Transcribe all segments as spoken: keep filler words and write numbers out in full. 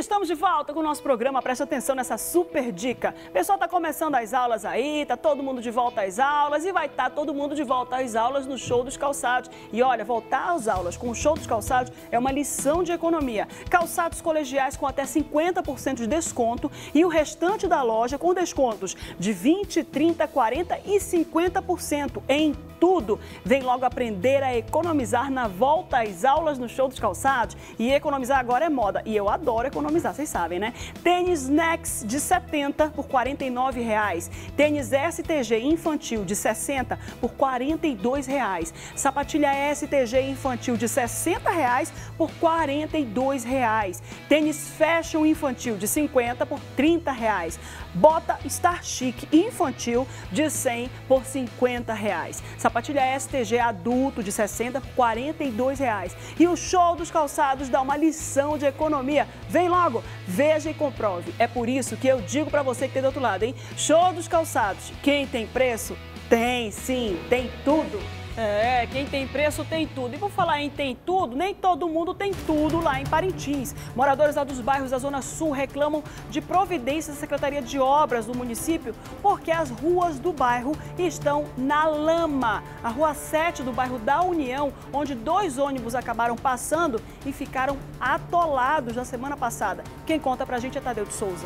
estamos de volta com o nosso programa. Preste atenção nessa super dica. O pessoal está começando as aulas aí, tá todo mundo de volta às aulas e vai estar tá todo mundo de volta às aulas no Show dos Calçados. E olha, voltar às aulas com o Show dos Calçados é uma lição de economia. Calçados colegiais com até cinquenta por cento de desconto e o restante da loja com descontos de vinte, trinta, quarenta e cinquenta por cento em tudo. Vem logo aprender a economizar na volta às aulas no Show dos Calçados. E economizar agora é moda. E eu adoro economizar, vocês sabem, né? Tênis Nex de setenta por quarenta e nove reais. Tênis S T G infantil de sessenta por quarenta e dois reais. Sapatilha S T G infantil de sessenta reais por quarenta e dois reais. Tênis Fashion infantil de cinquenta por trinta reais. Bota Star Chic infantil de cem por cinquenta reais. Sapatilha S T G adulto de sessenta por quarenta e dois reais. E o Show dos Calçados dá uma lição de economia. Vem logo, veja e comprove. É por isso que eu digo para você que tem do outro lado, hein? Show dos Calçados. Quem tem preço? Tem sim, tem tudo. É, quem tem preço tem tudo. E por falar em tem tudo, nem todo mundo tem tudo lá em Parintins. Moradores lá dos bairros da Zona Sul reclamam de providências da Secretaria de Obras do município porque as ruas do bairro estão na lama. A Rua sete do bairro da União, onde dois ônibus acabaram passando e ficaram atolados na semana passada. Quem conta pra gente é Tadeu de Souza.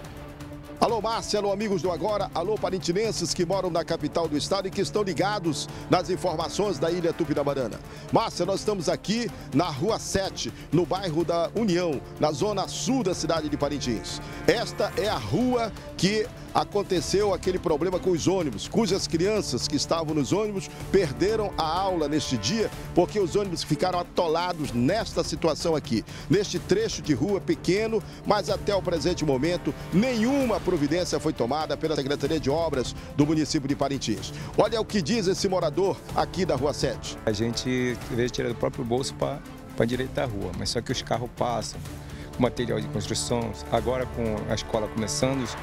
Alô, Márcia, alô, amigos do Agora, alô, parintinenses que moram na capital do estado e que estão ligados nas informações da Ilha Tupinabarana. Márcia, nós estamos aqui na Rua sete, no bairro da União, na zona sul da cidade de Parintins. Esta é a rua que aconteceu aquele problema com os ônibus, cujas crianças que estavam nos ônibus perderam a aula neste dia porque os ônibus ficaram atolados nesta situação aqui, neste trecho de rua pequeno, mas até o presente momento nenhuma providência foi tomada pela Secretaria de Obras do município de Parintins. Olha o que diz esse morador aqui da Rua sete. A gente veio tirar do próprio bolso para endireitar a rua, mas só que os carros passam, com material de construção, agora com a escola começando, os,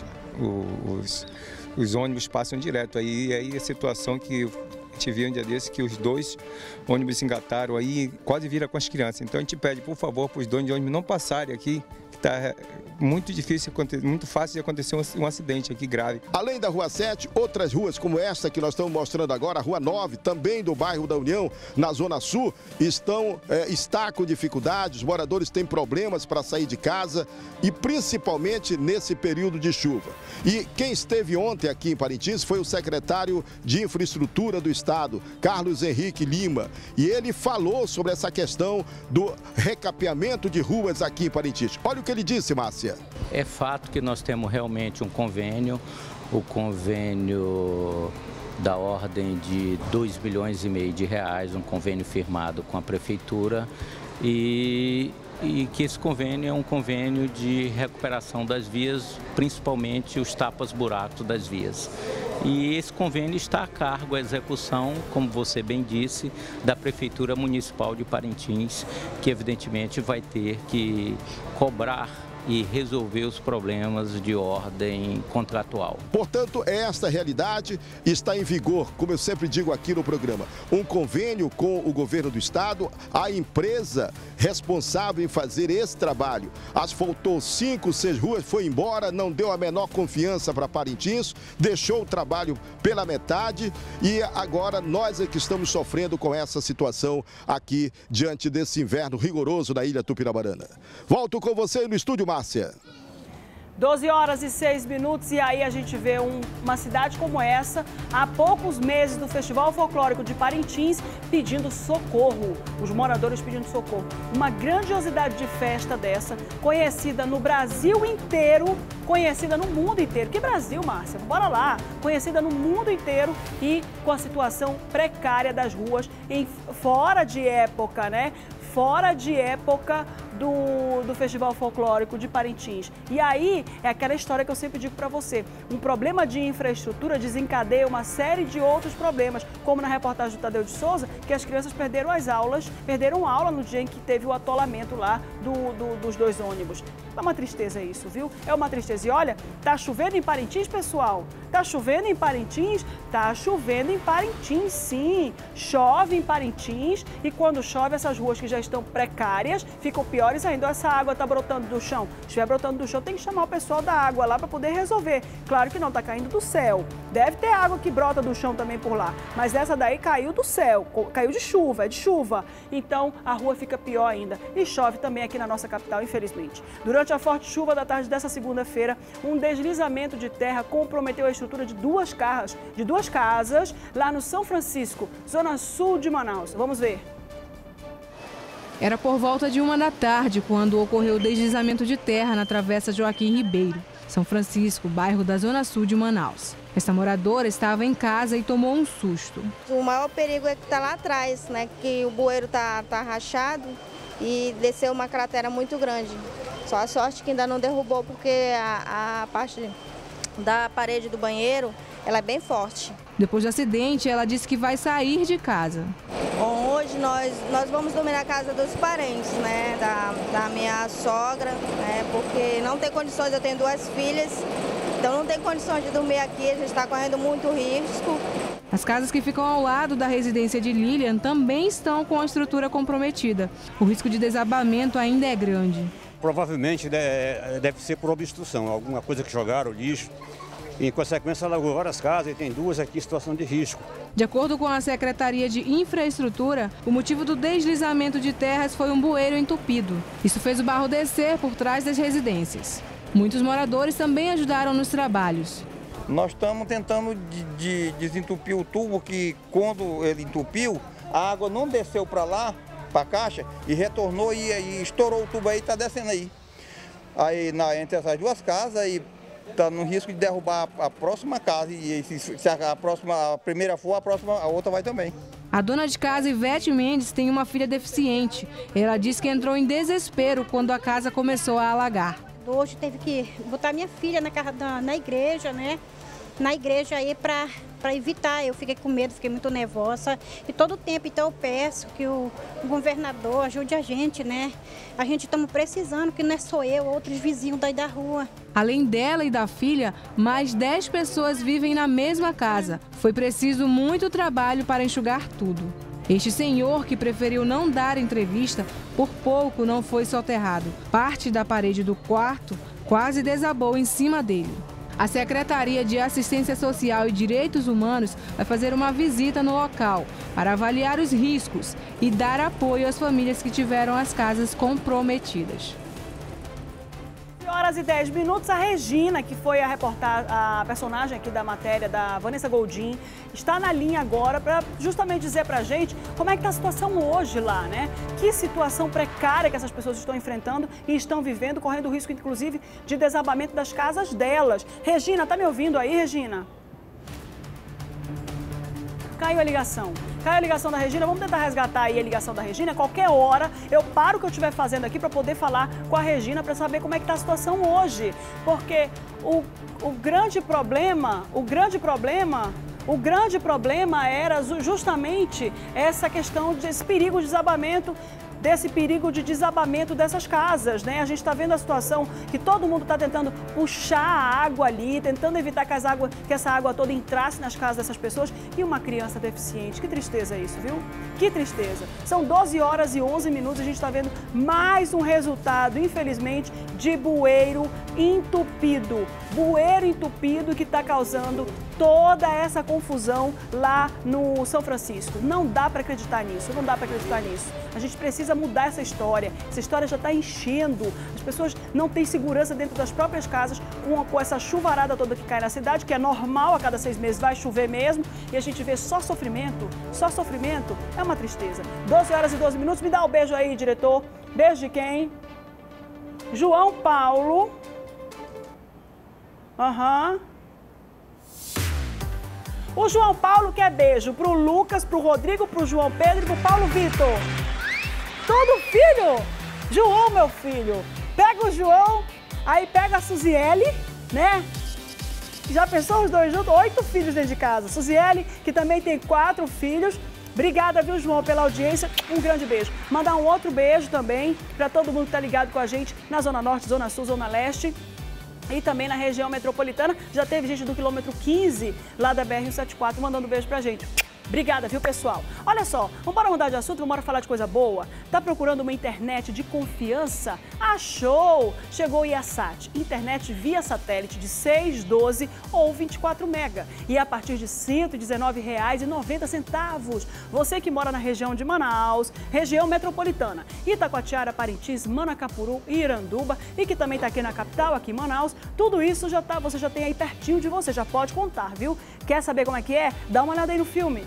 os, os ônibus passam direto. Aí, aí a situação que a gente viu um dia desse, que os dois ônibus se engataram aí, quase vira com as crianças. Então a gente pede, por favor, para os donos de ônibus não passarem aqui, que está muito difícil, muito fácil de acontecer um, um acidente aqui grave. Além da Rua sete, outras ruas como esta que nós estamos mostrando agora, a Rua nove, também do bairro da União, na Zona Sul, estão, é, está com dificuldades, os moradores têm problemas para sair de casa e principalmente nesse período de chuva. E quem esteve ontem aqui em Parintins foi o secretário de Infraestrutura do Estado, Carlos Henrique Lima, e ele falou sobre essa questão do recapeamento de ruas aqui em Parintins. Olha o que ele disse, Márcia. É fato que nós temos realmente um convênio, o convênio da ordem de dois milhões e meio de reais, um convênio firmado com a prefeitura e, e que esse convênio é um convênio de recuperação das vias, principalmente os tapas-buracos das vias. E esse convênio está a cargo, a execução, como você bem disse, da Prefeitura Municipal de Parintins, que evidentemente vai ter que cobrar e resolver os problemas de ordem contratual. Portanto, esta realidade está em vigor, como eu sempre digo aqui no programa, um convênio com o governo do estado, a empresa responsável em fazer esse trabalho asfaltou cinco, seis ruas, foi embora, não deu a menor confiança para Parintins, deixou o trabalho pela metade e agora nós é que estamos sofrendo com essa situação aqui diante desse inverno rigoroso na Ilha Tupinabarana. Volto com você no estúdio, Márcia. doze horas e seis minutos e aí a gente vê um, uma cidade como essa, há poucos meses do Festival Folclórico de Parintins, pedindo socorro, os moradores pedindo socorro. Uma grandiosidade de festa dessa, conhecida no Brasil inteiro, conhecida no mundo inteiro. Que Brasil, Márcia? Bora lá! Conhecida no mundo inteiro e com a situação precária das ruas, em, fora de época, né? Fora de época do, do Festival Folclórico de Parintins. E aí é aquela história que eu sempre digo para você, um problema de infraestrutura desencadeia uma série de outros problemas, como na reportagem do Tadeu de Souza, que as crianças perderam as aulas, perderam aula no dia em que teve o atolamento lá do, do, dos dois ônibus. É uma tristeza isso, viu? É uma tristeza. E olha, tá chovendo em Parintins, pessoal? Tá chovendo em Parintins? Tá chovendo em Parintins, sim. Chove em Parintins e quando chove essas ruas que já estão precárias ficam pior piores ainda. Essa água está brotando do chão. Se estiver brotando do chão, tem que chamar o pessoal da água lá para poder resolver. Claro que não, está caindo do céu. Deve ter água que brota do chão também por lá. Mas essa daí caiu do céu, caiu de chuva, é de chuva. Então a rua fica pior ainda. E chove também aqui na nossa capital, infelizmente. Durante a forte chuva da tarde dessa segunda-feira, um deslizamento de terra comprometeu a estrutura de duas casas, de duas casas lá no São Francisco, zona sul de Manaus. Vamos ver. Era por volta de uma da tarde quando ocorreu o deslizamento de terra na Travessa Joaquim Ribeiro, São Francisco, bairro da zona sul de Manaus. Essa moradora estava em casa e tomou um susto. O maior perigo é que está lá atrás, né? Que o bueiro está tá rachado e desceu uma cratera muito grande. Só a sorte que ainda não derrubou, porque a, a parte da parede do banheiro ela é bem forte. Depois do acidente, ela disse que vai sair de casa. Bom, hoje nós, nós vamos dormir na casa dos parentes, né? Da, da minha sogra, né? Porque não tem condições, eu tenho duas filhas. Então não tem condições de dormir aqui, a gente está correndo muito risco. As casas que ficam ao lado da residência de Lilian também estão com a estrutura comprometida. O risco de desabamento ainda é grande. Provavelmente deve ser por obstrução, alguma coisa que jogaram, lixo. Em consequência, alagou várias casas e tem duas aqui em situação de risco. De acordo com a Secretaria de Infraestrutura, o motivo do deslizamento de terras foi um bueiro entupido. Isso fez o barro descer por trás das residências. Muitos moradores também ajudaram nos trabalhos. Nós estamos tentando de, de desentupir o tubo, que quando ele entupiu, a água não desceu para lá, para a caixa, e retornou e, e estourou o tubo aí e está descendo aí. Aí na, entre essas duas casas, e está no risco de derrubar a, a próxima casa, e se, se a, próxima, a primeira for, a próxima, a outra vai também. A dona de casa, Ivete Mendes, tem uma filha deficiente. Ela diz que entrou em desespero quando a casa começou a alagar. Hoje teve que botar minha filha na, na, na igreja, né? Na igreja aí para para evitar. Eu fiquei com medo, fiquei muito nervosa. E todo o tempo, então, eu peço que o, o governador ajude a gente, né? A gente estamos precisando, que não é só eu, outros vizinhos daí da rua. Além dela e da filha, mais dez pessoas vivem na mesma casa. Foi preciso muito trabalho para enxugar tudo. Este senhor, que preferiu não dar entrevista, por pouco não foi soterrado. Parte da parede do quarto quase desabou em cima dele. A Secretaria de Assistência Social e Direitos Humanos vai fazer uma visita no local para avaliar os riscos e dar apoio às famílias que tiveram as casas comprometidas. Horas e dez minutos, a Regina, que foi a reportar, a personagem aqui da matéria da Vanessa Goldin, está na linha agora para justamente dizer para a gente como é que está a situação hoje lá, né? Que situação precária que essas pessoas estão enfrentando e estão vivendo, correndo risco, inclusive, de desabamento das casas delas. Regina, tá me ouvindo aí, Regina? Caiu a ligação. Caiu a ligação da Regina, vamos tentar resgatar aí a ligação da Regina. Qualquer hora eu paro o que eu estiver fazendo aqui para poder falar com a Regina para saber como é que está a situação hoje. Porque o, o grande problema, o grande problema, o grande problema era justamente essa questão desse perigo de desabamento, desse perigo de desabamento dessas casas, né? A gente está vendo a situação que todo mundo está tentando puxar a água ali, tentando evitar que, as água, que essa água toda entrasse nas casas dessas pessoas e uma criança deficiente. Que tristeza isso, viu? Que tristeza. São doze horas e onze minutos e a gente está vendo mais um resultado, infelizmente, de bueiro entupido. Bueiro entupido que está causando toda essa confusão lá no São Francisco. Não dá para acreditar nisso, não dá para acreditar nisso. A gente precisa mudar essa história. Essa história já está enchendo. As pessoas não têm segurança dentro das próprias casas com, com essa chuvarada toda que cai na cidade, que é normal, a cada seis meses vai chover mesmo, e a gente vê só sofrimento, só sofrimento. É uma tristeza. doze horas e doze minutos. Me dá um beijo aí, diretor. Beijo de quem? João Paulo. Aham. Uhum. O João Paulo quer beijo pro Lucas, pro Rodrigo, pro João Pedro e pro Paulo Vitor. Tudo filho? João, meu filho. Pega o João, aí pega a Suziele, né? Já pensou os dois juntos? Oito filhos dentro de casa. Suziele, que também tem quatro filhos. Obrigada, viu, João, pela audiência. Um grande beijo. Mandar um outro beijo também para todo mundo que tá ligado com a gente na Zona Norte, Zona Sul, Zona Leste. E também na região metropolitana. Já teve gente do quilômetro quinze, lá da B R cento e setenta e quatro, mandando um beijo pra gente. Obrigada, viu, pessoal? Olha só, vamos para mudar de assunto, vamos falar de coisa boa. Tá procurando uma internet de confiança? Achou! Chegou o Iasat, internet via satélite de seis, doze ou vinte e quatro mega. E a partir de cento e dezenove reais e noventa centavos. Você que mora na região de Manaus, região metropolitana, Itacoatiara, Parintins, Manacapuru e Iranduba, e que também está aqui na capital, aqui em Manaus, tudo isso já tá, você já tem aí pertinho de você, já pode contar, viu? Quer saber como é que é? Dá uma olhada aí no filme.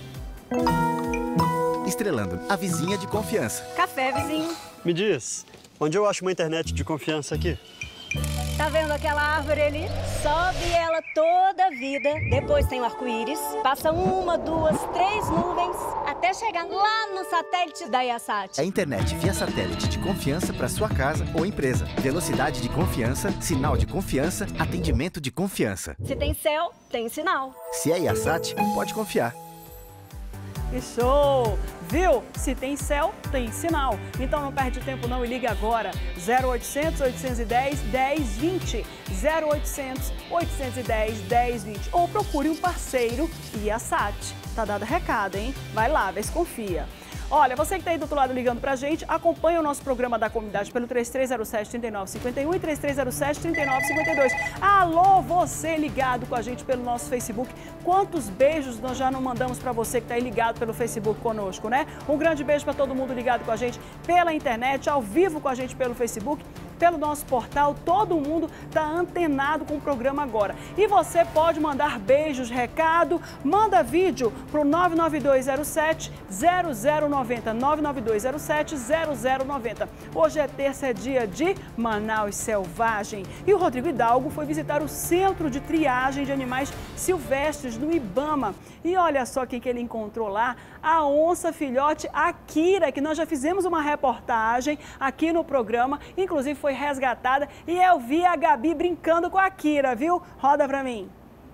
Estrelando, a vizinha de confiança. Café, vizinho. Me diz, onde eu acho uma internet de confiança aqui? Tá vendo aquela árvore ali? Sobe ela toda a vida, depois tem o arco-íris, passa uma, duas, três nuvens, até chegar lá no satélite da Iasat. É internet via satélite de confiança para sua casa ou empresa. Velocidade de confiança, sinal de confiança, atendimento de confiança. Se tem céu, tem sinal. Se é Iasat, pode confiar. Que show! Viu? Se tem céu, tem sinal. Então não perde tempo não e ligue agora. zero oitocentos, oitocentos e dez, dez, vinte. zero oitocentos, oitocentos e dez, dez, vinte. Ou procure um parceiro Iasat. Tá dado recado, hein? Vai lá, vê se confia. Olha, você que está aí do outro lado ligando pra gente, acompanha o nosso programa da comunidade pelo três três zero sete, três nove cinco um e três três zero sete, três nove cinco dois. Alô, você ligado com a gente pelo nosso Facebook. Quantos beijos nós já não mandamos para você que está aí ligado pelo Facebook conosco, né? Um grande beijo para todo mundo ligado com a gente pela internet, ao vivo com a gente pelo Facebook, pelo nosso portal. Todo mundo está antenado com o programa agora. E você pode mandar beijos, recado, manda vídeo para o nove nove dois zero sete, zero zero nove zero, nove nove dois zero sete, zero zero nove zero. Hoje é terça, é dia de Manaus Selvagem. E o Rodrigo Hidalgo foi visitar o Centro de Triagem de Animais Silvestres no Ibama. E olha só quem que ele encontrou lá, a onça filhote Akira, que nós já fizemos uma reportagem aqui no programa, inclusive foi resgatada, e eu vi a Gabi brincando com a Akira, viu? Roda pra mim.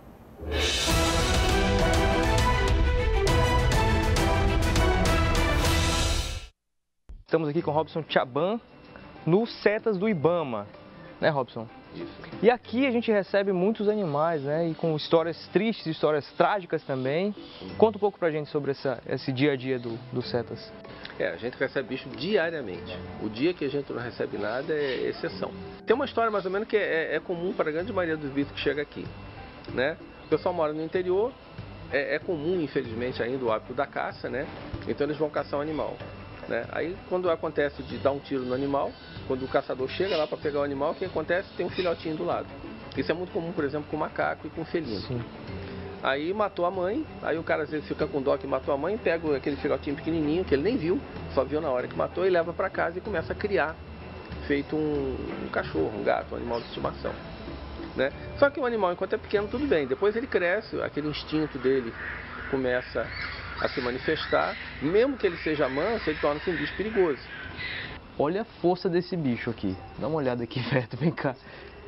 Estamos aqui com Robson Tchaban no Setas do Ibama, né, Robson? Isso. E aqui a gente recebe muitos animais, né, e com histórias tristes, histórias trágicas também. Conta um pouco pra gente sobre essa, esse dia a dia do, do Setas. É, a gente recebe bicho diariamente. O dia que a gente não recebe nada é exceção. Tem uma história mais ou menos que é, é comum para a grande maioria dos bichos que chega aqui, né? O pessoal mora no interior, é, é comum, infelizmente, ainda o hábito da caça, né? Então eles vão caçar um animal, né? Aí quando acontece de dar um tiro no animal, quando o caçador chega lá para pegar o animal, o que acontece? Tem um filhotinho do lado. Isso é muito comum, por exemplo, com macaco e com felino. Sim. Aí matou a mãe, aí o cara às vezes fica com dó que matou a mãe, pega aquele filhotinho pequenininho que ele nem viu, só viu na hora que matou, e leva para casa e começa a criar, feito um, um cachorro, um gato, um animal de estimação, né? Só que o animal, enquanto é pequeno, tudo bem, depois ele cresce, aquele instinto dele começa a se manifestar, mesmo que ele seja manso, ele torna-se um bicho perigoso. Olha a força desse bicho aqui, dá uma olhada aqui perto, vem cá.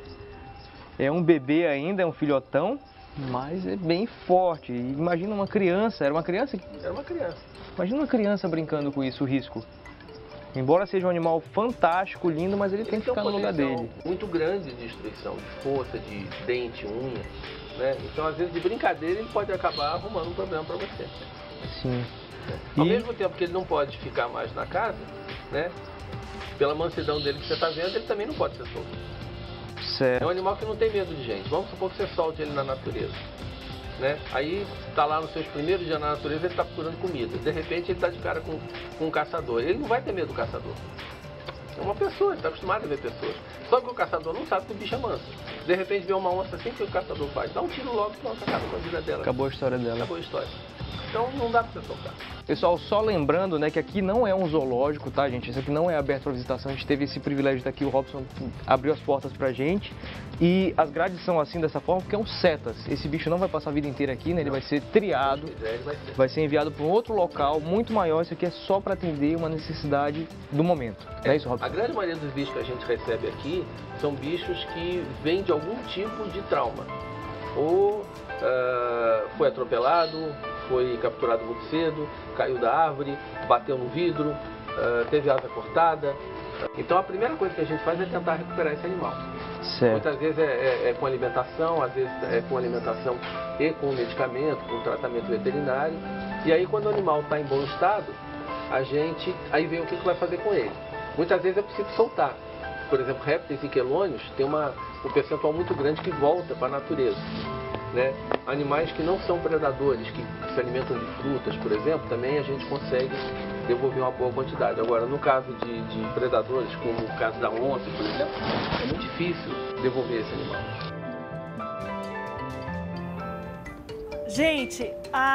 É um bebê ainda, é um filhotão, mas é bem forte. Imagina uma criança, era uma criança? Era uma criança. Imagina uma criança brincando com isso, o risco. Embora seja um animal fantástico, lindo, mas ele, ele tem que ficar no lugar dele. Muito grande de destruição, de força, de dente, unha, né? Então, às vezes, de brincadeira, ele pode acabar arrumando um problema para você. Sim. Ao e... mesmo tempo que ele não pode ficar mais na casa, né? Pela mansidão dele que você está vendo, ele também não pode ser solto. Certo. É um animal que não tem medo de gente. Vamos supor que você solte ele na natureza, né? Aí está lá nos seus primeiros dias na natureza, ele está procurando comida. De repente ele está de cara com, com um caçador. Ele não vai ter medo do caçador. É uma pessoa, ele está acostumado a ver pessoas. Só que o caçador não sabe que o bicho é manso. De repente vê uma onça assim, que o caçador faz? Dá um tiro logo, pronto, acaba com a vida dela. Acabou a história dela. Acabou a história. Então não dá para você soltar. Pessoal, só lembrando, né, que aqui não é um zoológico, tá, gente? Isso aqui não é aberto para visitação. A gente teve esse privilégio de estar aqui, o Robson abriu as portas pra gente. E as grades são assim, dessa forma, porque é um Setas. Esse bicho não vai passar a vida inteira aqui, né? Ele vai ser triado, vai ser enviado para um outro local muito maior. Isso aqui é só para atender uma necessidade do momento. É, é isso, Robson? A grande maioria dos bichos que a gente recebe aqui são bichos que vêm de algum tipo de trauma. Ou uh, foi atropelado, foi capturado muito cedo, caiu da árvore, bateu no vidro, uh, teve asa cortada, Então a primeira coisa que a gente faz é tentar recuperar esse animal. Certo. Muitas vezes é, é, é com alimentação, às vezes é com alimentação e com medicamento, com tratamento veterinário. E aí quando o animal está em bom estado, a gente aí vê o que, que vai fazer com ele. Muitas vezes é preciso soltar. Por exemplo, répteis e quelônios tem uma, um percentual muito grande que volta para a natureza. Né? Animais que não são predadores, que se alimentam de frutas, por exemplo, também a gente consegue devolver uma boa quantidade. Agora, no caso de, de predadores, como o caso da onça, por exemplo, é muito difícil devolver esse animal. Gente,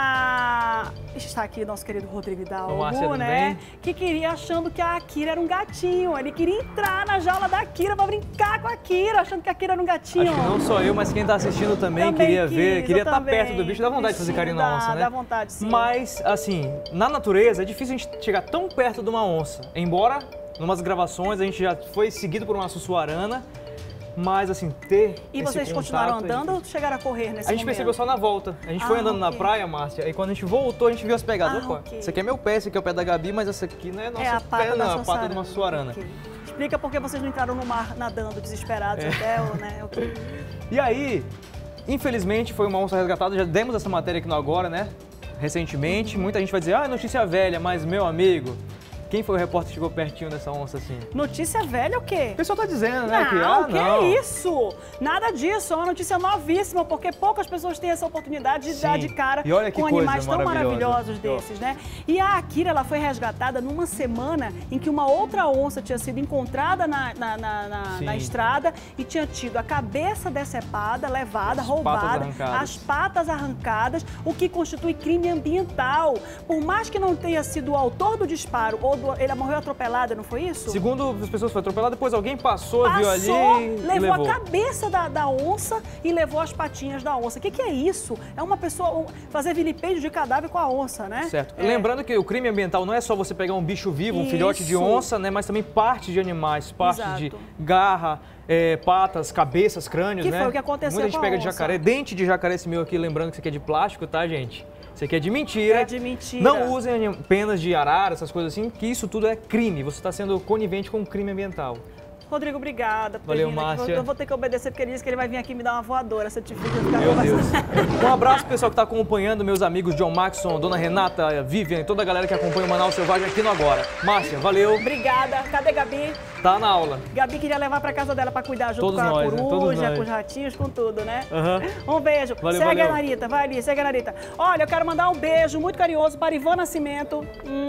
a... está aqui nosso querido Rodrigo Hidalgo, Márcia, né? Que queria, achando que a Akira era um gatinho. Ele queria entrar na jaula da Akira pra brincar com a Akira, achando que a Akira era um gatinho. Acho que não só eu, mas quem tá assistindo também, também queria quis, ver, queria estar também. perto do bicho. Dá vontade de fazer carinho na onça, Dá, né? dá vontade, sim. Mas, assim, na natureza é difícil a gente chegar tão perto de uma onça. Embora, numas gravações, a gente já foi seguido por uma sussuarana. Mas, assim, ter E esse vocês contato continuaram é andando ou chegaram a correr nesse A gente momento? percebeu só na volta. A gente Ah, foi andando okay. na praia, Márcia, e quando a gente voltou, a gente viu as pegadas. Ah, Opa, okay. esse aqui é meu pé, esse aqui é o pé da Gabi, mas essa aqui não é nossa É a pata pé, da não, a pata Sassarana. de uma suarana. Okay. Explica por que vocês não entraram no mar nadando desesperados É. até, o, né? Okay. E aí, infelizmente, foi uma onça resgatada, já demos essa matéria aqui no Agora, né? Recentemente, muita gente vai dizer, ah, notícia velha, mas meu amigo, quem foi o repórter que chegou pertinho dessa onça assim? Notícia velha o quê? O pessoal tá dizendo, né? Não, que, ah, que não. é isso? Nada disso, é uma notícia novíssima, porque poucas pessoas têm essa oportunidade de Sim. dar de cara E olha que com coisa animais tão maravilhosa. maravilhosos desses, né? E a Akira, ela foi resgatada numa semana em que uma outra onça tinha sido encontrada na, na, na, na, Sim. na estrada e tinha tido a cabeça decepada, levada, As roubada, patas arrancadas. as patas arrancadas, o que constitui crime ambiental. Por mais que não tenha sido o autor do disparo ou do, ele morreu atropelado, não foi isso? Segundo as pessoas, foi atropelada, depois alguém passou, Passou, viu ali e levou, levou. a cabeça da, da onça e levou as patinhas da onça. O que, que é isso? É uma pessoa um, fazer vilipêndio de cadáver com a onça, né? Certo. É. Lembrando que o crime ambiental não é só você pegar um bicho vivo, um Isso. filhote de onça, né? Mas também parte de animais, parte Exato. de garra, é, patas, cabeças, crânios, Que né? foi o que aconteceu Muita gente com a pega de onça. jacaré, dente de jacaré esse meu aqui, lembrando que isso aqui é de plástico, tá, gente? Isso aqui é de mentira. É de mentira. Não usem anim- penas de arara, essas coisas assim, que isso tudo é crime. Você está sendo conivente com um crime ambiental. Rodrigo, obrigada por ter Valeu, vindo aqui. Márcia. Eu vou ter que obedecer porque ele disse que ele vai vir aqui me dar uma voadora se eu te ficar Meu Deus. Um abraço pro pessoal que está acompanhando, meus amigos John Maxson, Dona Renata, Vivian e toda a galera que acompanha o Manaus Selvagem aqui no Agora. Márcia, valeu. Obrigada. Cadê Gabi? Tá na aula. Gabi queria levar pra casa dela pra cuidar junto Todos com a nós, né? Todos coruja, nós. com os ratinhos, com tudo, né? Uhum. Um beijo. Valeu, segue valeu. a Narita, vai ali, segue a Narita. Olha, eu quero mandar um beijo muito carinhoso para Ivan Nascimento.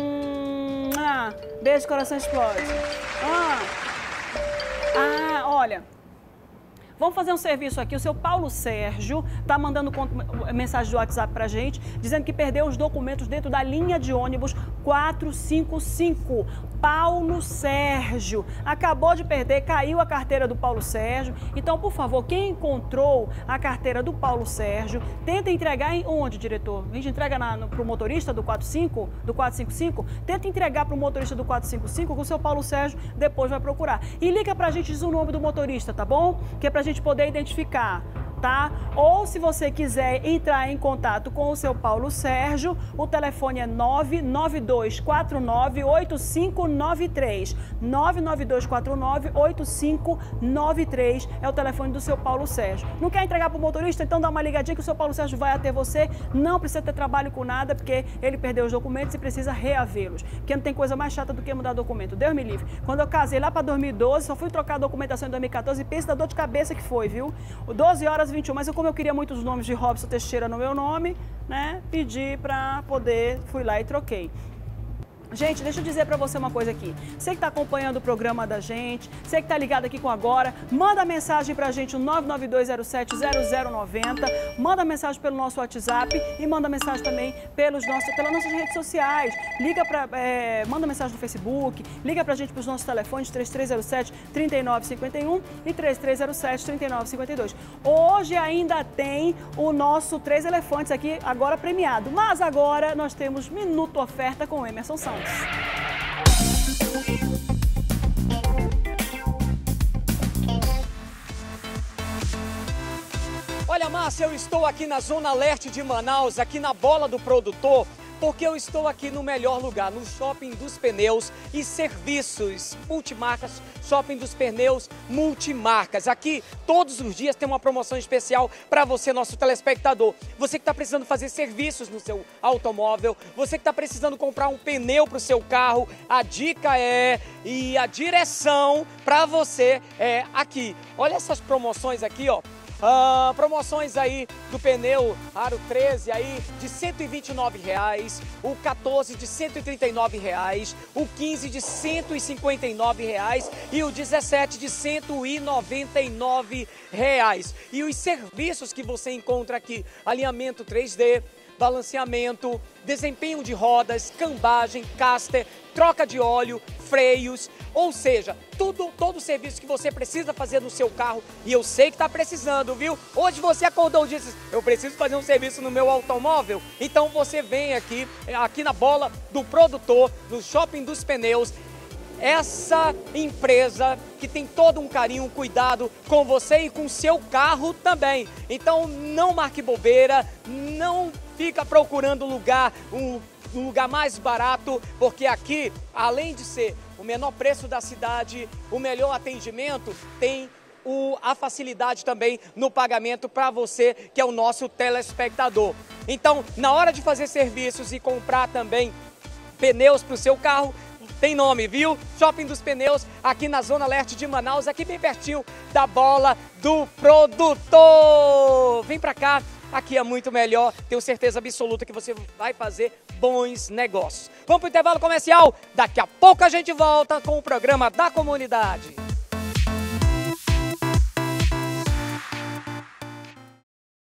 Hum, ah, beijo, coração explode. Ah, ah olha... Vamos fazer um serviço aqui. O seu Paulo Sérgio está mandando mensagem do WhatsApp para a gente, dizendo que perdeu os documentos dentro da linha de ônibus quatrocentos e cinquenta e cinco. Paulo Sérgio acabou de perder, caiu a carteira do Paulo Sérgio. Então, por favor, quem encontrou a carteira do Paulo Sérgio, tenta entregar em onde, diretor? A gente entrega para o motorista do quarenta e cinco, do quatrocentos e cinquenta e cinco? Tenta entregar para o motorista do quatrocentos e cinquenta e cinco, que o seu Paulo Sérgio depois vai procurar. E liga para a gente, diz o nome do motorista, tá bom? Que é para a gente poder identificar, tá? Ou se você quiser entrar em contato com o seu Paulo Sérgio, o telefone é nove nove dois quatro nove oito cinco nove três. nove nove dois quatro nove oito cinco nove três é o telefone do seu Paulo Sérgio. Não quer entregar para o motorista? Então dá uma ligadinha que o seu Paulo Sérgio vai até você. Não precisa ter trabalho com nada, porque ele perdeu os documentos e precisa reavê-los. Porque não tem coisa mais chata do que mudar documento. Deus me livre. Quando eu casei lá para dois mil e doze, só fui trocar a documentação em dois mil e quatorze e pensa da dor de cabeça que foi, viu? doze horas e vinte e um, mas eu, como eu queria muitos nomes de Robson Teixeira no meu nome, né, pedi para poder, fui lá e troquei. Gente, deixa eu dizer pra você uma coisa aqui. Você que tá acompanhando o programa da gente, você que tá ligado aqui com Agora, manda mensagem pra gente no nove nove dois zero sete zero zero nove zero, manda mensagem pelo nosso WhatsApp e manda mensagem também pelos nossos, pelas nossas redes sociais. Liga pra, é, manda mensagem no Facebook, liga pra gente pros nossos telefones três três zero sete, três nove cinco um e três três zero sete, três nove cinco dois. Hoje ainda tem o nosso Três Elefantes aqui, agora premiado. Mas agora nós temos Minuto Oferta com o Emerson Santos. Olha, Márcia, eu estou aqui na Zona Leste de Manaus, aqui na Bola do Produtor, Porque eu estou aqui no melhor lugar, no Shopping dos Pneus e Serviços Multimarcas, Shopping dos Pneus Multimarcas. Aqui, todos os dias, tem uma promoção especial para você, nosso telespectador. Você que está precisando fazer serviços no seu automóvel, você que está precisando comprar um pneu para o seu carro, a dica é, e a direção para você é aqui. Olha essas promoções aqui, ó. Ah, promoções aí do pneu Aro treze aí de cento e vinte e nove reais, o quatorze de cento e trinta e nove reais, o quinze de cento e cinquenta e nove reais e o dezessete de cento e noventa e nove reais. E os serviços que você encontra aqui: alinhamento três D, balanceamento, desempenho de rodas, cambagem, caster, troca de óleo, freios, ou seja, tudo, todo o serviço que você precisa fazer no seu carro, e eu sei que está precisando, viu? Hoje você acordou e disse: eu preciso fazer um serviço no meu automóvel, então você vem aqui, aqui na Bola do Produtor, no Shopping dos Pneus, essa empresa que tem todo um carinho, um cuidado com você e com o seu carro também. Então não marque bobeira, não fica procurando lugar, um, um lugar mais barato, porque aqui, além de ser o menor preço da cidade, o melhor atendimento, tem o, a facilidade também no pagamento para você, que é o nosso telespectador. Então, na hora de fazer serviços e comprar também pneus para o seu carro, tem nome, viu? Shopping dos Pneus, aqui na Zona Leste de Manaus, aqui bem pertinho da Bola do Produtor. Vem pra cá, aqui é muito melhor, tenho certeza absoluta que você vai fazer bons negócios. Vamos pro intervalo comercial, daqui a pouco a gente volta com o programa da comunidade.